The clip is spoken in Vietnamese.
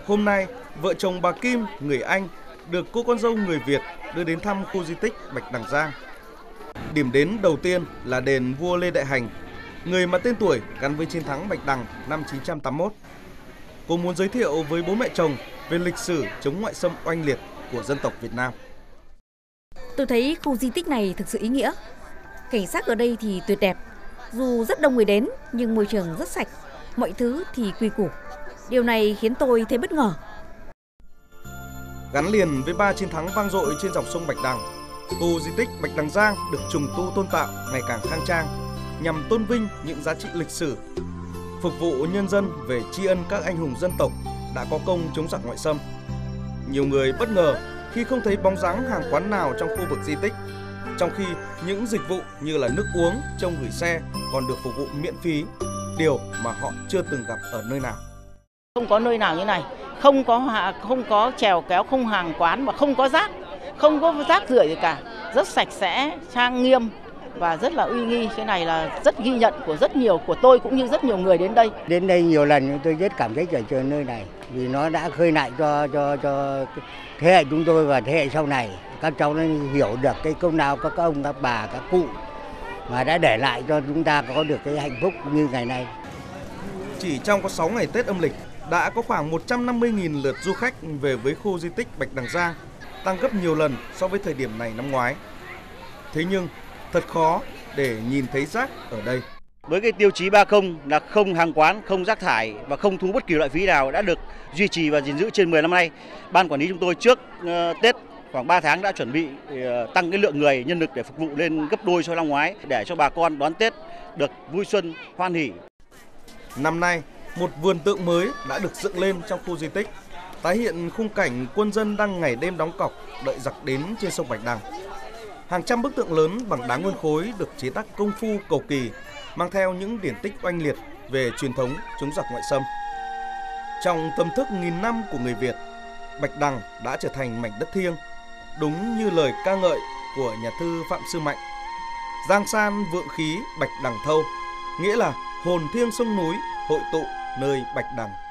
Hôm nay, vợ chồng bà Kim, người Anh, được cô con dâu người Việt đưa đến thăm khu di tích Bạch Đằng Giang. Điểm đến đầu tiên là đền vua Lê Đại Hành, người mà tên tuổi gắn với chiến thắng Bạch Đằng năm 981. Cô muốn giới thiệu với bố mẹ chồng về lịch sử chống ngoại xâm oanh liệt của dân tộc Việt Nam. Tôi thấy khu di tích này thực sự ý nghĩa. Cảnh sắc ở đây thì tuyệt đẹp. Dù rất đông người đến nhưng môi trường rất sạch, mọi thứ thì quy củ. Điều này khiến tôi thấy bất ngờ. Gắn liền với 3 chiến thắng vang dội trên dòng sông Bạch Đằng, khu di tích Bạch Đằng Giang được trùng tu tôn tạo ngày càng khang trang nhằm tôn vinh những giá trị lịch sử, phục vụ nhân dân về tri ân các anh hùng dân tộc đã có công chống giặc ngoại xâm. Nhiều người bất ngờ khi không thấy bóng dáng hàng quán nào trong khu vực di tích, trong khi những dịch vụ như là nước uống, trông gửi xe còn được phục vụ miễn phí, điều mà họ chưa từng gặp ở nơi nào. Không có nơi nào như này, không có chèo kéo, không hàng quán và không có rác rưởi gì cả, rất sạch sẽ, trang nghiêm và rất là uy nghi. Cái này là rất ghi nhận của tôi cũng như rất nhiều người đến đây. Đến đây nhiều lần tôi rất cảm thấy ở nơi này vì nó đã khơi lại cho thế hệ chúng tôi và thế hệ sau này. Các cháu nó hiểu được cái công lao các ông, các bà, các cụ mà đã để lại cho chúng ta có được cái hạnh phúc như ngày nay. Chỉ trong có 6 ngày Tết âm lịch đã có khoảng 150.000 lượt du khách về với khu di tích Bạch Đằng Giang, tăng gấp nhiều lần so với thời điểm này năm ngoái. Thế nhưng thật khó để nhìn thấy rác ở đây. Với cái tiêu chí 30 là không hàng quán, không rác thải và không thu bất kỳ loại phí nào đã được duy trì và gìn giữ trên 10 năm nay. Ban quản lý chúng tôi trước Tết khoảng 3 tháng đã chuẩn bị tăng cái lượng người nhân lực để phục vụ lên gấp đôi so với năm ngoái để cho bà con đón Tết được vui xuân, hoan hỉ. Năm nay, một vườn tượng mới đã được dựng lên trong khu di tích, tái hiện khung cảnh quân dân đang ngày đêm đóng cọc đợi giặc đến trên sông Bạch Đằng. Hàng trăm bức tượng lớn bằng đá nguyên khối được chế tác công phu cầu kỳ, mang theo những điển tích oanh liệt về truyền thống chống giặc ngoại xâm. Trong tâm thức nghìn năm của người Việt, Bạch Đằng đã trở thành mảnh đất thiêng, đúng như lời ca ngợi của nhà thư Phạm Sư Mạnh. Giang san vượng khí Bạch Đằng thâu, nghĩa là hồn thiêng sông núi hội tụ nơi Bạch Đằng.